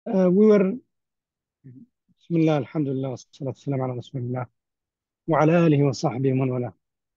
we were بسم الله الحمد لله والصلاة والسلام على رسول الله وعلى آله وصحبه ومن والاه.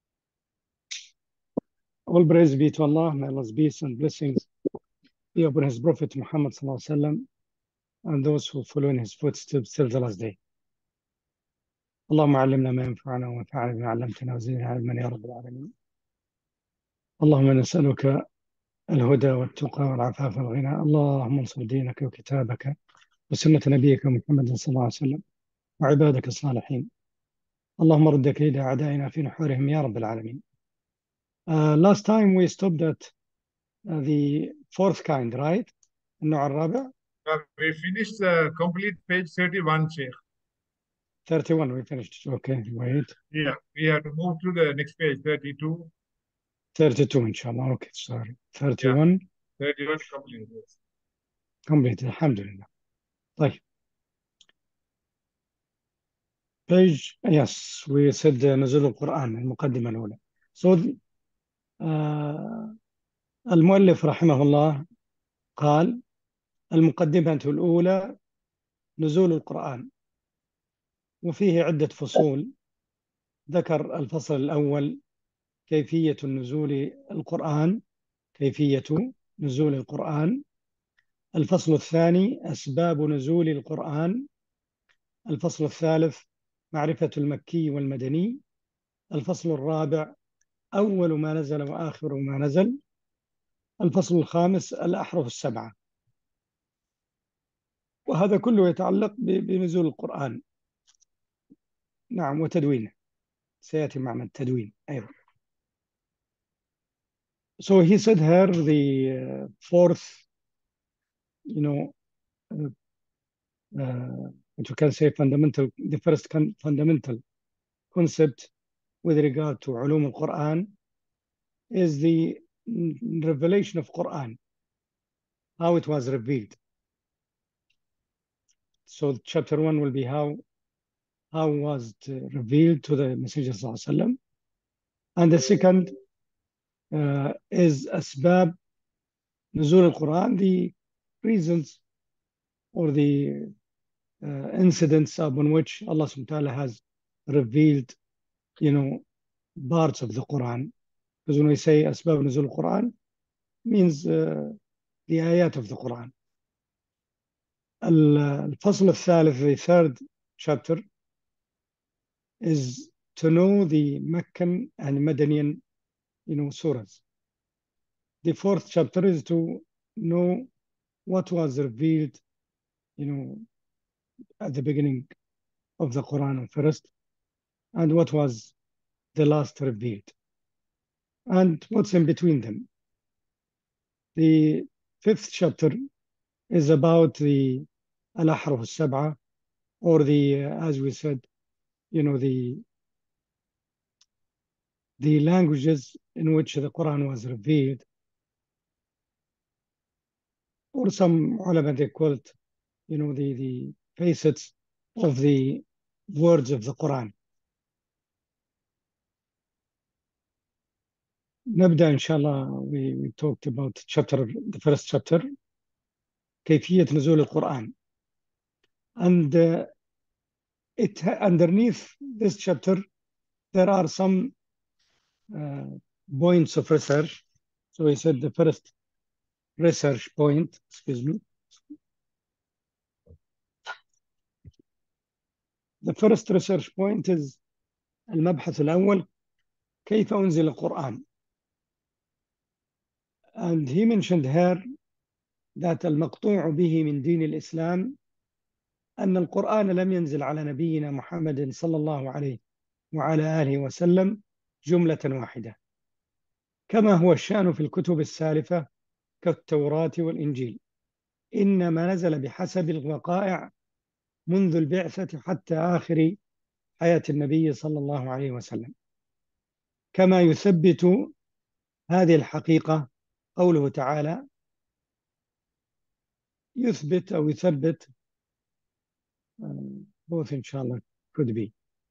All praise be to Allah, may Allah's peace and blessings be upon His Prophet Muhammad sallallahu alaihi wasallam and those who follow in his footsteps till the last day. اللهم علمنا ما ينفعنا وانفعنا بما علمتنا وزدنا علما يا رب العالمين. اللهم نسألك الهدى والتقى والعفاف والغنى. اللهم انصر دينك وكتابك وسنة نبيك محمد صلى الله عليه وسلم وعبادك الصالحين. اللهم رد كيد أعدائنا في نحورهم يا رب العالمين. Last time we stopped at the fourth kind, right? النوع الرابع. We finished complete page 31, Sheikh. 31 we finished. Okay, wait. Yeah, we have to move to the next page, 32. 32 inshallah. Okay, sorry. 31 31 complete. Yes. complete. الحمد لله. طيب. Page, yes, we said نزول القرآن المقدمة الأولى. So المؤلف رحمه الله قال المقدمة الأولى نزول القرآن، وفيه عدة فصول. ذكر الفصل الأول كيفية نزول القرآن، كيفية نزول القرآن. الفصل الثاني أسباب نزول القرآن. الفصل الثالث معرفة المكي والمدني. الفصل الرابع أول ما نزل وآخر ما نزل. الفصل الخامس الأحرف السبعة. وهذا كله يتعلق بنزول القرآن، نعم، وتدوينه. سيأتي معنا التدوين أيضا. So he said here the fourth, what you can say fundamental, the first fundamental concept with regard to علوم القرآن is the revelation of Quran, how it was revealed. So chapter 1 will be how was it revealed to the Messenger sallallahu alaihi wasallam, and the second is أسباب نزول القرآن, the reasons or the incidents upon which Allah subhanahu wa ta'ala has revealed, parts of the Quran. Because when we say أسباب نزول القرآن, means the ayat of the Quran. الفصل الثالث, the third chapter, is to know the Meccan and Madanian, surahs. The fourth chapter is to know what was revealed, at the beginning of the Quran first, and what was the last revealed, and what's in between them. The fifth chapter is about the al-ahruf al-sab'a, or the, as we said, the languages in which the Quran was revealed, or some ulama they call it, the facets of the words of the Quran. نبدأ إن شاء الله. We talked about the first chapter, كيفية نزول القرآن, and underneath this chapter there are some points of research. So he said the first research point, the first research point is المبحث الأول كيف أنزل القرآن. And he mentioned here that المقطوع به من دين الإسلام أن القرآن لم ينزل على نبينا محمد صلى الله عليه وعلى آله وسلم جملة واحدة، كما هو الشأن في الكتب السالفة كالتوراة والإنجيل، إنما نزل بحسب الوقائع منذ البعثة حتى آخر حياة النبي صلى الله عليه وسلم. كما يثبت هذه الحقيقة قوله تعالى، يثبت أو يثبت both إن شاء الله could be.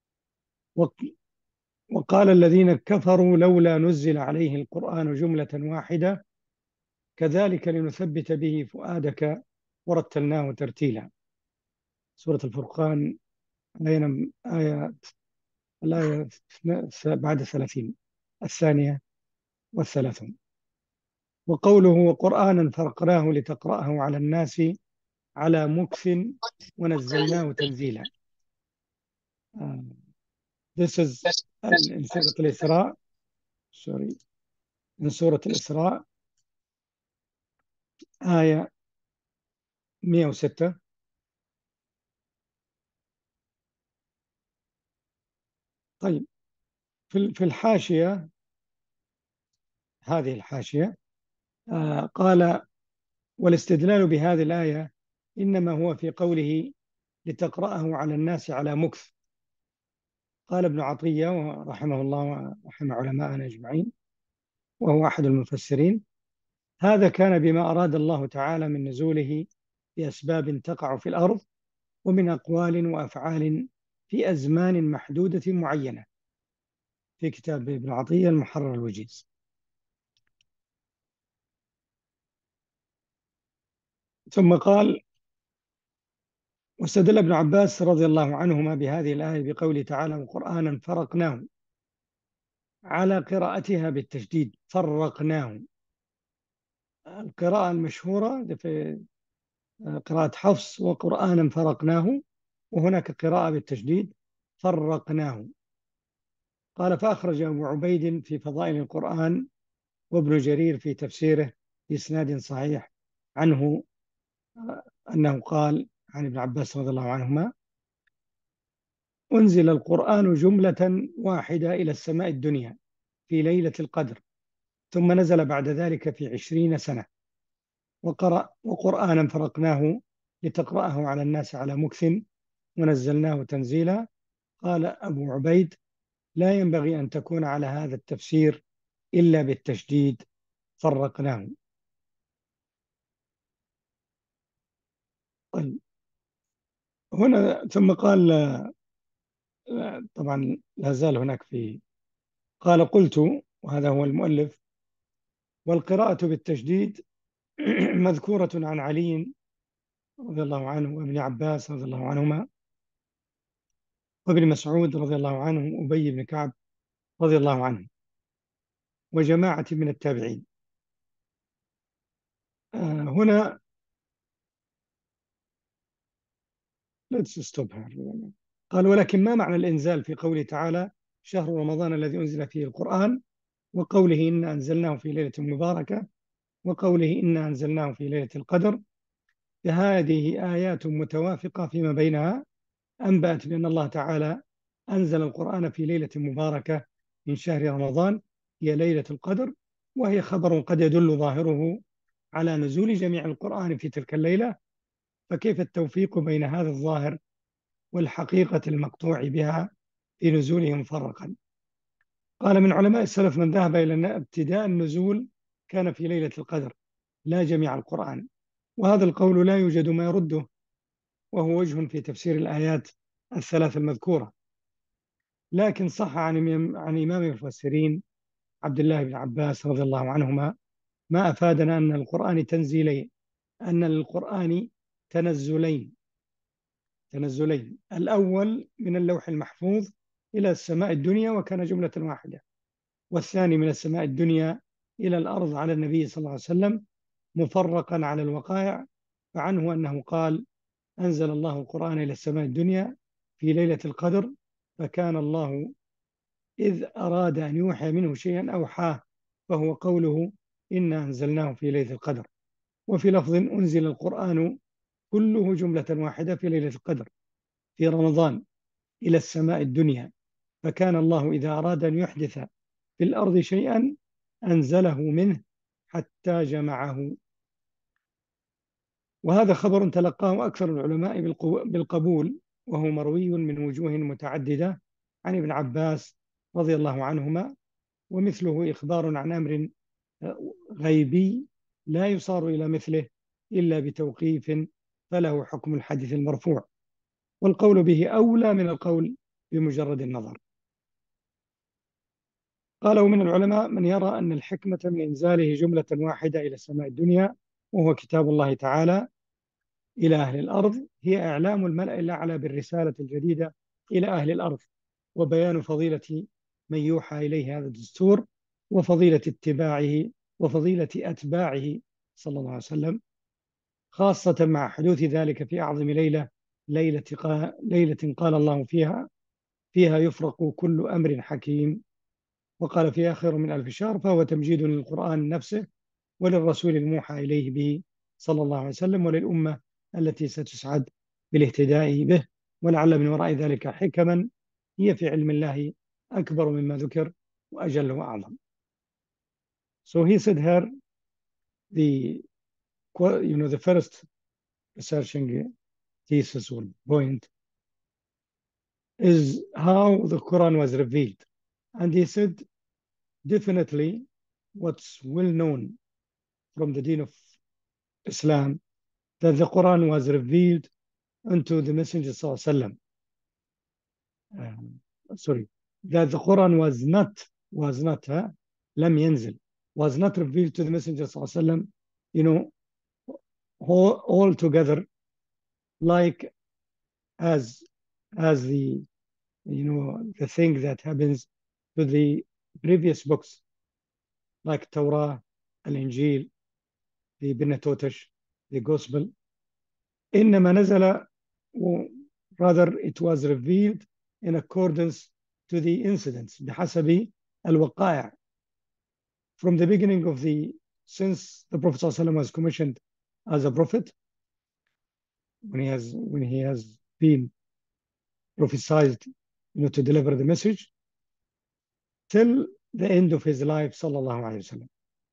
وقال الذين كفروا لولا نزل عليه القرآن جملة واحدة كذلك لنثبت به فؤادك ورتلناه ترتيلا. سورة الفرقان، الآية بعد 30، الثانية والثلاثون. وقوله وقرآنا فرقناه لتقرأه على الناس على مكث ونزلناه تنزيلا. uh, This is in سورة الإسراء. sorry in سورة الإسراء آية 106. طيب، في الحاشية، هذه الحاشية قال والاستدلال بهذه الآية إنما هو في قوله لتقرأه على الناس على مكث. قال ابن عطية رحمه الله ورحم علماءنا أجمعين، وهو أحد المفسرين: هذا كان بما أراد الله تعالى من نزوله بأسباب تقع في الأرض، ومن أقوال وأفعال في أزمان محدودة معينة، في كتاب ابن عطية المحرر الوجيز. ثم قال واستدل ابن عباس رضي الله عنهما بهذه الآية بقوله تعالى وقرآنا فرقناه على قراءتها بالتشديد. فرقناه، القراءة المشهورة في قراءة حفص وقرآنا فرقناه، وهناك قراءة بالتشديد فرقناه. قال فأخرج أبو عبيد في فضائل القرآن وابن جرير في تفسيره بإسناد صحيح عنه أنه قال عن ابن عباس رضي الله عنهما: أنزل القرآن جملة واحدة إلى السماء الدنيا في ليلة القدر، ثم نزل بعد ذلك في 20 سنة، وقرآنا فرقناه لتقرأه على الناس على مكث ونزلناه تنزيلا. قال أبو عبيد: لا ينبغي أن تكون على هذا التفسير إلا بالتشديد، فرقناه. طيب، هنا ثم قال طبعا لا زال هناك قال قلت، وهذا هو المؤلف: والقراءة بالتشديد مذكورة عن علي رضي الله عنه وابن عباس رضي الله عنهما وابن مسعود رضي الله عنه وأبي بن كعب رضي الله عنه وجماعة من التابعين. هنا let's stop here. قال ولكن ما معنى الإنزال في قوله تعالى شهر رمضان الذي أنزل فيه القرآن، وقوله إنا أنزلناه في ليلة مباركة، وقوله إنا أنزلناه في ليلة القدر؟ فهذه آيات متوافقة فيما بينها أنبأت بأن الله تعالى أنزل القرآن في ليلة مباركة من شهر رمضان هي ليلة القدر، وهي خبر قد يدل ظاهره على نزول جميع القرآن في تلك الليلة، فكيف التوفيق بين هذا الظاهر والحقيقة المقطوع بها في نزوله مفرقا؟ قال من علماء السلف من ذهب إلى أن ابتداء النزول كان في ليلة القدر لا جميع القرآن، وهذا القول لا يوجد ما يرده، وهو وجه في تفسير الآيات الثلاث المذكورة. لكن صح عن إمام المفسرين عبد الله بن عباس رضي الله عنهما ما أفادنا أن القرآن تنزيلين، أن للقرآن تنزلين. الأول من اللوح المحفوظ إلى السماء الدنيا وكان جملة واحدة، والثاني من السماء الدنيا إلى الأرض على النبي صلى الله عليه وسلم مفرقا على الوقائع، فعنه أنه قال أنزل الله القرآن إلى السماء الدنيا في ليلة القدر، فكان الله إذ أراد أن يوحي منه شيئا أوحاه، فهو قوله إنا أنزلناه في ليلة القدر. وفي لفظ أنزل القرآن كله جملة واحدة في ليلة القدر في رمضان إلى السماء الدنيا، فكان الله إذا أراد أن يحدث في الأرض شيئا أنزله منه حتى جمعه. وهذا خبر تلقاه أكثر العلماء بالقبول، وهو مروي من وجوه متعددة عن ابن عباس رضي الله عنهما، ومثله إخبار عن أمر غيبي لا يصار إلى مثله إلا بتوقيف، فله حكم الحديث المرفوع، والقول به أولى من القول بمجرد النظر. قالوا من العلماء من يرى أن الحكمة من إنزاله جملة واحدة إلى السماء الدنيا وهو كتاب الله تعالى إلى أهل الأرض هي إعلام الملأ الأعلى بالرسالة الجديدة إلى أهل الأرض، وبيان فضيلة من يوحى إليه هذا الدستور، وفضيلة اتباعه وفضيلة أتباعه صلى الله عليه وسلم، خاصة مع حدوث ذلك في أعظم ليلة قال الله فيها يفرق كل أمر حكيم، وقال فيها خير من ألف شهر، فهو تمجيد للقرآن نفسه وللرسول الموحى إليه به صلى الله عليه وسلم، وللأمة التي ستسعد بالاهتداء به، ولعل من وراء ذلك حكما هي في علم الله أكبر مما ذكر وأجل وأعظم. So he said here, the first researching thesis or point is how the Quran was revealed. And he said, definitely what's well known from the deen of Islam, that the Quran was revealed unto the Messenger sallallahu alaihi wasallam. Sorry, that the Quran was not لم ينزل, was not revealed to the Messenger sallallahu alaihi wasallam, all together, like as the the thing that happens to the previous books like Torah, Al-Injil, the Pentateuch, the Gospel. إنما نزل, rather it was revealed in accordance to the incidents بحسب الوقائع, from the beginning of since the Prophet ﷺ was commissioned as a prophet, when he has been prophesied to deliver the message, till the end of his life صلى الله عليه وسلم.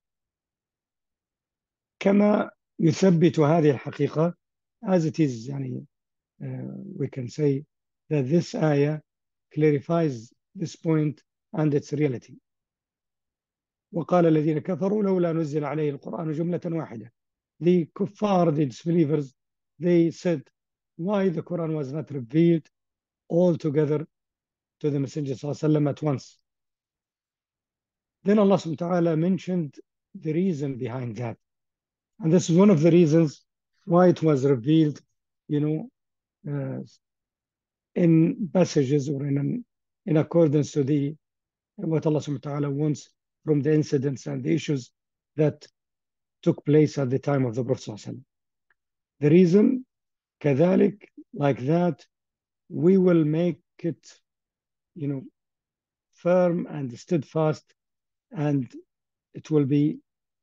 كما يثبت هذه الحقيقة, as it is, we can say that this ayah clarifies this point and its reality. وقال الذين كفروا لولا نزل عليه القرآن جملة واحدة. The kuffar, the disbelievers, they said, why the Quran was not revealed all together to the Messenger ﷺ at once. Then Allah subhanahu wa ta'ala mentioned the reason behind that. And this is one of the reasons why it was revealed, in passages or in accordance to what Allah subhanahu wa ta'ala wants from the incidents and the issues that took place at the time of the Prophet sallallahu alaihi wasallam. The reason, كذلك, like that, we will make it, firm and steadfast, and it will be,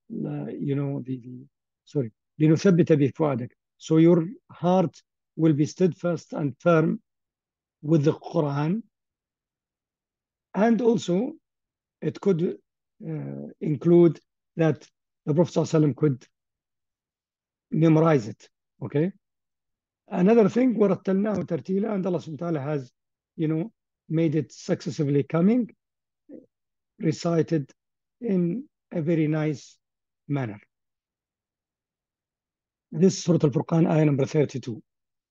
sorry, لنثبت بفؤادك. So your heart will be steadfast and firm with the Quran, and also it could include that the Prophet ﷺ could memorize it. Okay. Another thing, وَرَتَّلْنَاهُ تَرْتِيلًا, and Allah subhanahu wa ta'ala has, made it successively coming, recited in a very nice manner. This is Surah Al-Furqan, ayah number 32.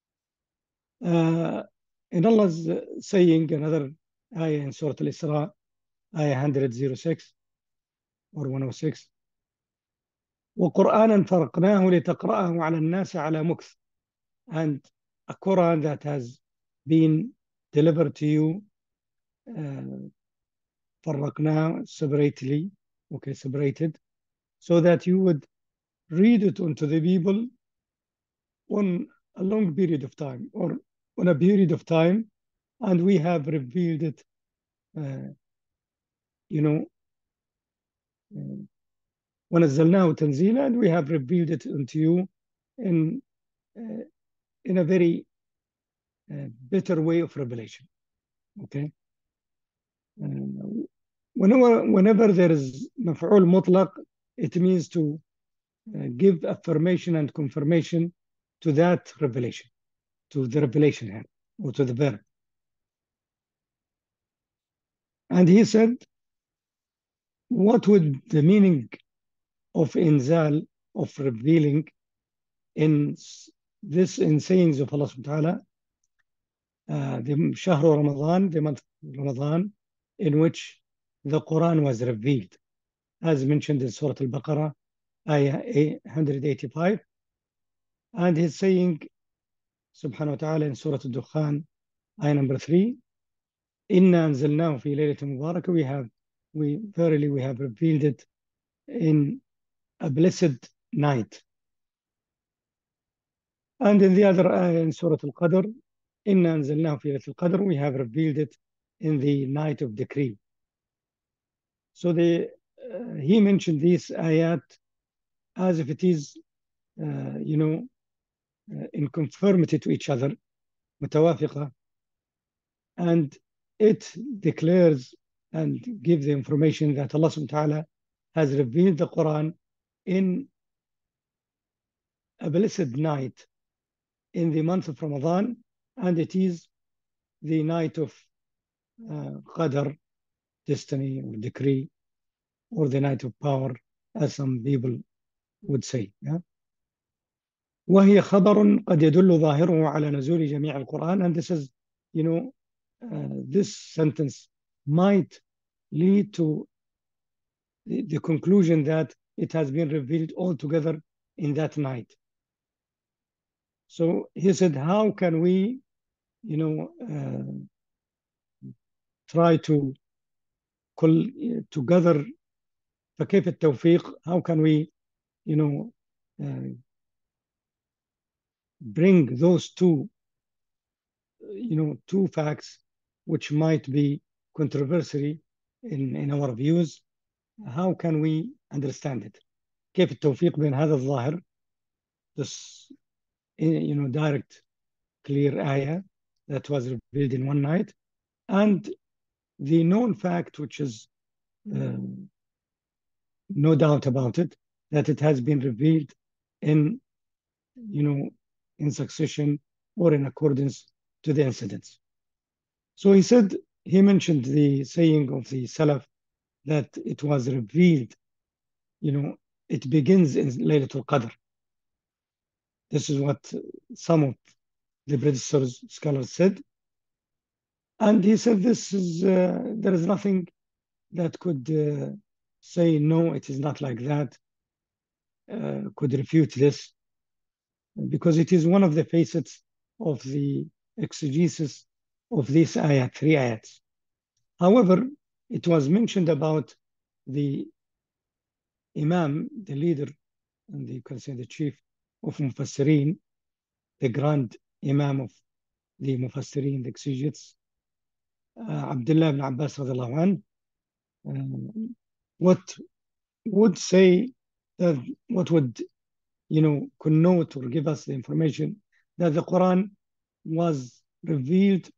In Allah's saying, another ayah in Surah Al-Isra, ayah 106 or 106, وَقُرْآنًا فَرَقْنَاهُ لِتَقْرَأَهُ عَلَى النَّاسِ عَلَى مُكْثٍ, and a Quran that has been delivered to you, فرقناه, separated, so that you would read it unto the people on a long period of time, or on a period of time, and we have revealed it, وَنَزَّلْنَاهُ تَنزِيلًا, and we have revealed it unto you in a very better way of revelation. Okay. Whenever there is مفعول مطلق, it means to give affirmation and confirmation to that revelation, to the revelation here, or to the verb. And he said, what would the meaning of inzal, of revealing, in sayings of Allah subhanahu wa ta'ala, the Shahr Ramadan, the month of Ramadan, in which the Quran was revealed, as mentioned in Surah Al-Baqarah, ayah 185. And he's saying, subhanahu wa ta'ala, in Surah Al-Dukhan, ayah number 3, Inna anzalnahu fi laylatin mubarakah, we verily we have revealed it in a blessed night. And in the other ayah in Surah Al-Qadr, Inna anzalnahu fi laylatil qadr, we have revealed it in the night of decree. So he mentioned these ayat as if it is, in conformity to each other, متوافقة, and it declares and gives the information that Allah subhanahu wa ta'ala has revealed the Quran in a blessed night in the month of Ramadan, and it is the night of Qadr, destiny or decree, or the night of power, as some people would say. Yeah? وهي خبر قد يدل ظاهره على نزول جميع القرآن, and this is, this sentence might lead to the conclusion that it has been revealed all together in that night. So he said, how can we, try to gather فكيف التوفيق, how can we, bring those two facts which might be controversial in our views, how can we understand it? كيف التوفيق بين هذا الظاهر, this direct clear ayah that was revealed in one night, and the known fact, which is no doubt about it, that it has been revealed in in succession or in accordance to the incidents. So he mentioned the saying of the Salaf that it was revealed, it begins in Laylatul Qadr. This is what some of the predecessors scholars said. And he said this is, there is nothing that could say, no, it is not like that, could refute this, because it is one of the facets of the exegesis of this ayat, 3 ayats. However, it was mentioned about the Imam, the leader, and you can say the chief of Mufassirin, the grand Imam of the Mufassirin, the exegetes, Abdullah ibn Abbas radiallahu anhu, what would say that, what would, connote or give us the information that the Quran was revealed,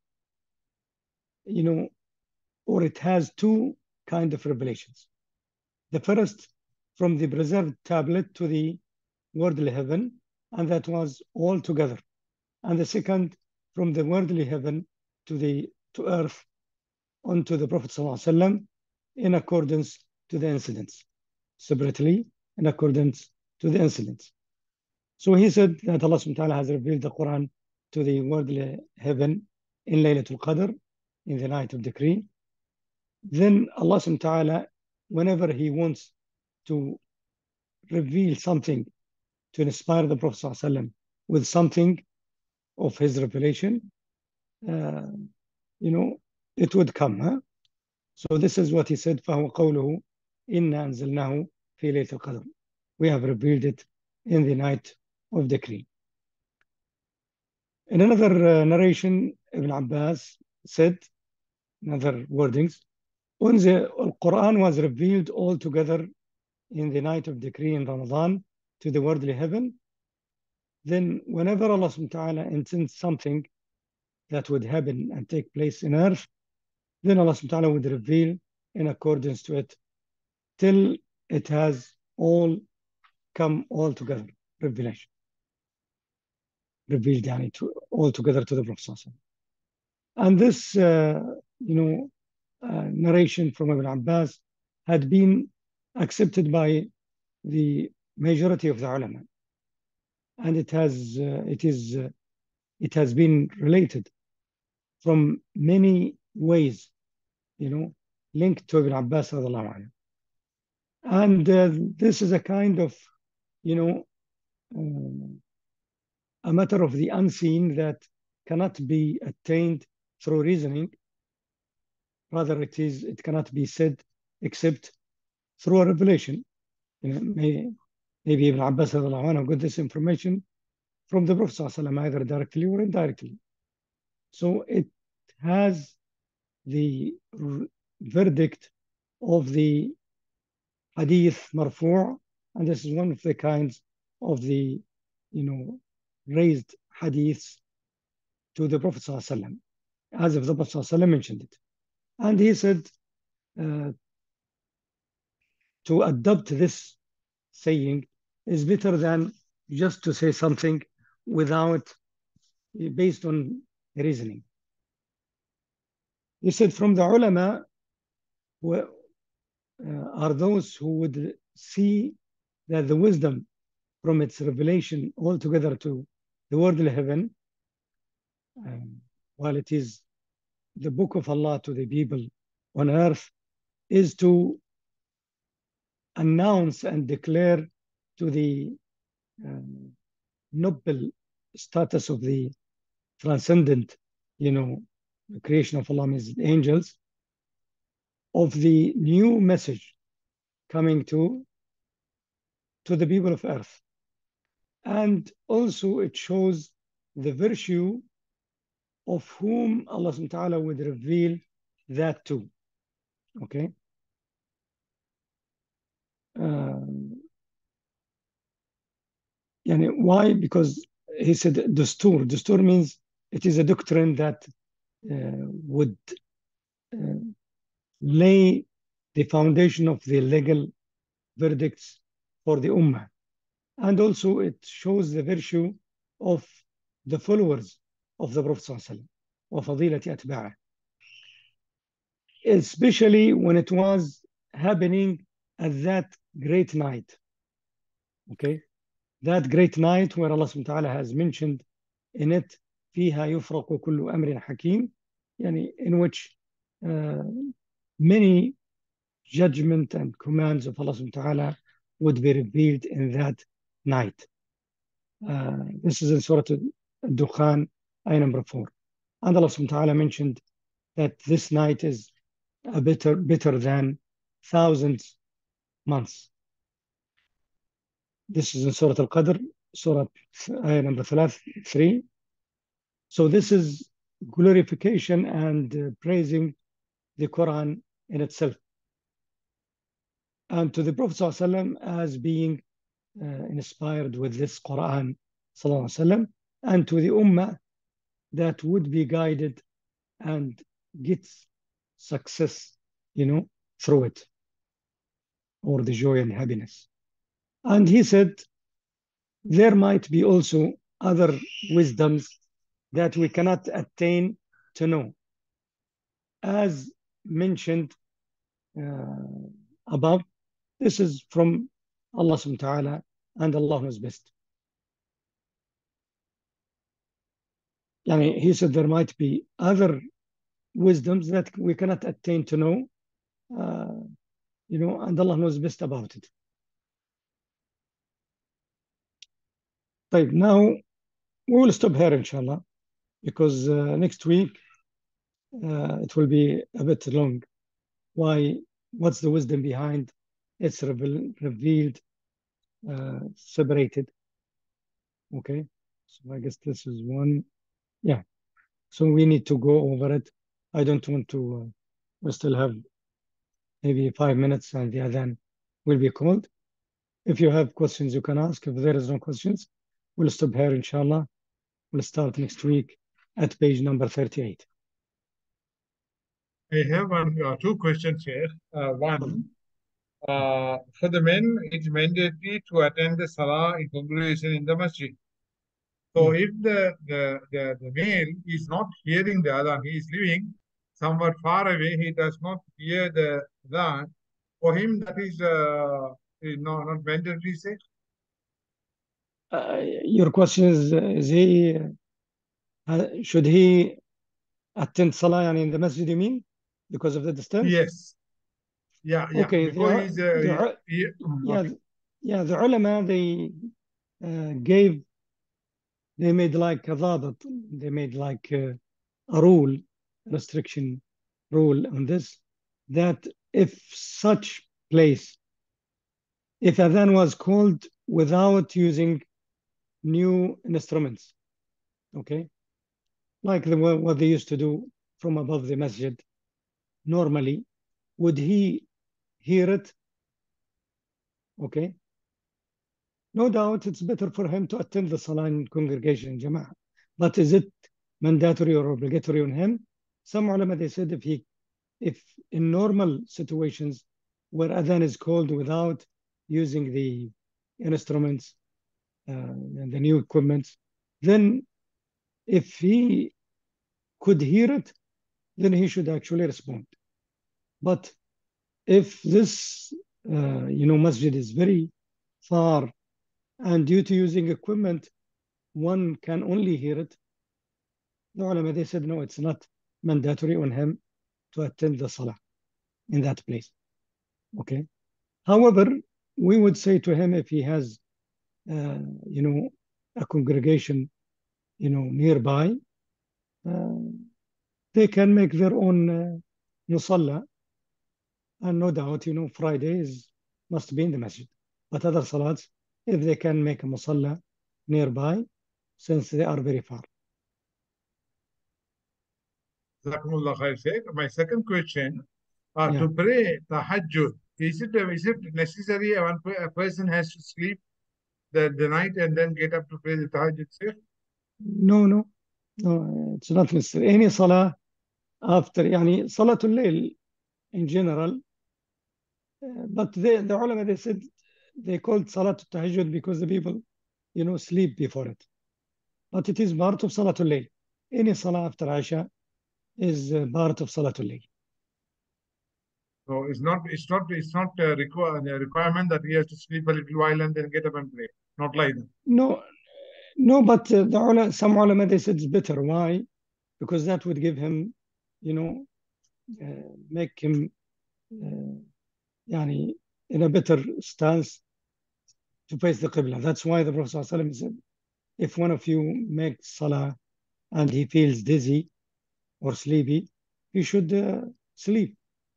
or it has two kind of revelations. The first, from the preserved tablet to the worldly heaven, and that was all together. And the second, from the worldly heaven to earth, onto the Prophet ﷺ, in accordance to the incidents, separately in accordance to the incidents. So he said that Allah subhanahu wa ta'ala has revealed the Quran to the worldly heaven in Laylatul Qadr, in the night of decree. Then Allah subhanahu wa ta'ala, whenever he wants to reveal something to inspire the Prophet ﷺ with something of his revelation, it would come. Huh? So this is what he said, فَهُوَ قَوْلُهُ إِنَّا أَنزَلْنَاهُ فِي لَيْلَةِ الْقَدْرِ. We have revealed it in the night of decree. In another narration, Ibn Abbas said, in other wordings, the Quran was revealed all together in the night of decree in Ramadan to the worldly heaven. Then whenever Allah subhanahu wa ta'ala intends something that would happen and take place in earth, then Allah subhanahu wa ta'ala would reveal in accordance to it till it has all come all together, revelation. Revealed all together to the Prophet. And this, narration from Ibn Abbas had been accepted by the majority of the ulama, and it has been related from many ways, linked to Ibn Abbas radiallahu anhu. And this is a kind of, a matter of the unseen that cannot be attained through reasoning. Rather, it cannot be said except through a revelation. You know, maybe Ibn Abbas got this information from the Prophet ﷺ, either directly or indirectly. So it has the verdict of the hadith marfu', and this is one of the kinds of the, raised hadiths to the Prophet ﷺ, as if the Prophet ﷺ mentioned it. And he said, to adopt this saying is better than just to say something based on reasoning. He said, from the ulama are those who would see that the wisdom from its revelation altogether to the worldly heaven, while it is the book of Allah to the people on earth, is to announce and declare to the noble status of the transcendent, the creation of Allah, means angels, of the new message coming to the people of earth. And also it shows the virtue of whom Allah subhanahu wa ta'ala would reveal that to. Okay. Why? Because he said dastur. Dastur means it is a doctrine that would lay the foundation of the legal verdicts for the ummah. And also it shows the virtue of the followers of the Prophet ﷺ, وَفَضِيلَةِ أَتْبَاعِهِ, especially when it was happening at that great night. Okay, that great night where Allah subhanahu wa ta'ala has mentioned in it, فِيهَا يُفْرَقُ كُلُّ أَمْرٍ حَكِيمٍ, in which many judgment and commands of Allah subhanahu wa ta'ala would be revealed in that night. This is in Surah Al-Dukhan, ayah number 4. And Allah subhanahu wa ta'ala mentioned that this night is better than thousands months. This is in Surah Al-Qadr, Surah ayah number 3. So this is glorification and praising the Quran in itself. And to the Prophet ﷺ as being inspired with this Quran ﷺ, and to the Ummah that would be guided and gets success, through it, or the joy and happiness. And he said, there might be also other wisdoms that we cannot attain to know, as mentioned above. This is from Allah subhanahu wa ta'ala, and Allah knows best. He said there might be other wisdoms that we cannot attain to know, and Allah knows best about it. Right, now we will stop here, inshallah, because next week it will be a bit long. What's the wisdom behind it's revealed, separated? Okay, so I guess this is one. Yeah, so we need to go over it. I don't want to, we still have maybe 5 minutes and the adhan will be called. If you have questions, you can ask. If there is no questions, we'll stop here, inshallah. We'll start next week at page number 38. I have two questions here. One, for the men, it's mandatory to attend the salah in congregation in the masjid. So if the male is not hearing the adhan, he is living somewhat far away, he does not hear the adhan, for him that is not mandatory, say? Your question is he, should he attend salah in the masjid, you mean, because of the distance? Yes. Yeah. Okay. Because the ulama, they gave they made like a ضابط, they made like a rule, restriction rule on this, that if such place, if adhan was called without using new instruments, okay, like what they used to do from above the masjid, normally, would he hear it? Okay. No doubt it's better for him to attend the Salah in congregation, Jama'ah. But is it mandatory or obligatory on him? Some ulama, they said if in normal situations where adhan is called without using the instruments and the new equipment, then if he could hear it, then he should actually respond. But if this, masjid is very far and due to using equipment, one can only hear it, the ulama, they said, no, it's not mandatory on him to attend the salah in that place. Okay. However, we would say to him, if he has, a congregation, nearby, they can make their own musalla. And no doubt, Fridays must be in the masjid. But other salats, if they can make a musalla nearby, since they are very far. My second question, Yeah. to pray tahajjud, is it necessary a person has to sleep the night and then get up to pray the tahajjud, sir? No, it's not necessary. Any salah after, Salatul Layl in general, but the ulama, they said, they called Salatul Tahajjud because the people, sleep before it. But it is part of Salatul Layl. Any salah after Isha is part of Salatul Layl. So it's not a requirement that he has to sleep a little while and then get up and pray. Not like that. No, but some ulama, they said it's better. Why? Because that would give him, make him in a better stance to face the Qibla. That's why the Prophet ﷺ said, if one of you makes salah and he feels dizzy or sleepy, he should sleep,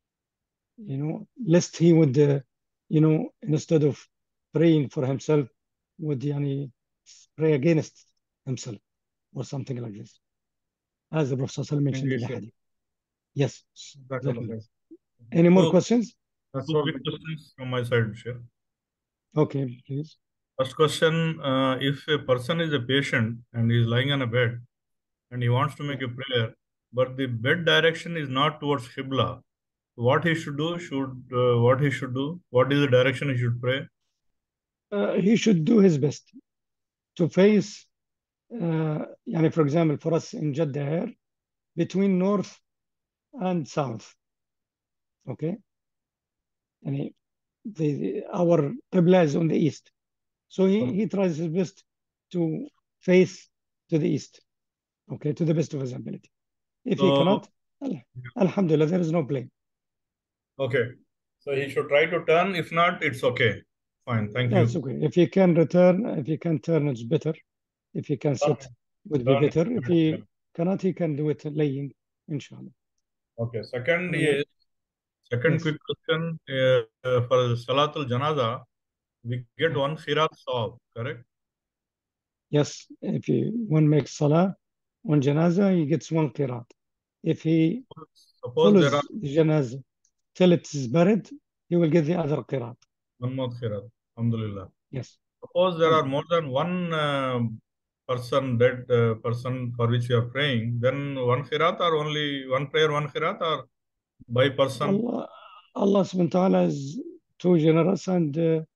lest he would, instead of praying for himself, would pray against himself or something like this. As the Prophet ﷺ mentioned in the hadith. Yes. Any more questions? Two quick questions from my side, Sheikh. Okay, please. First question, if a person is a patient and is lying on a bed and he wants to make a prayer, but the bed direction is not towards Qibla, what he should do? What is the direction he should pray? He should do his best to face, for example, for us in Jeddah here, between north and south. Okay? Our Qibla is on the east. So he tries his best to face to the east, okay, to the best of his ability. If he cannot, alhamdulillah, there is no blame. Okay. So he should try to turn. If not, it's okay. Fine. Thank you. That's okay. If he can turn, it's better. If he can sit, would be better. If he cannot, he can do it laying, inshallah. Okay. Second quick question. For Salatul Janaza, we get one Khirat Sawab, correct? Yes. If one makes Salah on Janaza, he gets one Qirat. If he follows the Janaza till it is buried, he will get the other Qirat. One more Khirat. Alhamdulillah. Yes. Suppose there are more than one dead person for which you are praying, then one Khirat or only one prayer, one Khirat, or by person? Allah subhanahu wa ta'ala is too generous, and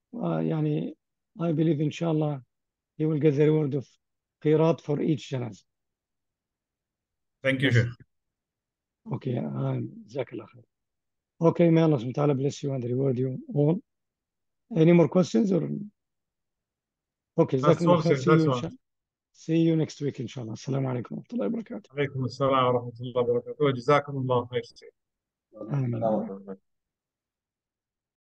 I believe, inshallah, he will get the reward of Qirat for each Janazah. Thank you, Sheikh. Okay, Jazakallah khair. Okay, may Allah subhanahu wa ta'ala bless you and reward you all. Any more questions? Okay, Jazakallah khair. See you next week, inshallah. Assalamu alaikum wa rahmatullahi wa barakatuh. Alaikum assalam wa rahmatullahi wa barakatuh. Jazakumullah khair. Amen.